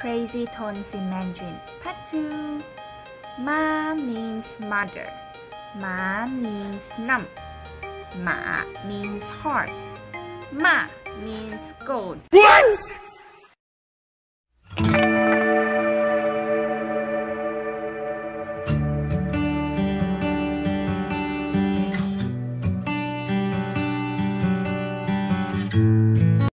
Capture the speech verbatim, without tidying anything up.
crazy tones in Mandarin. Part two. Ma means mother. Ma means numb. Ma means horse. Ma means gold.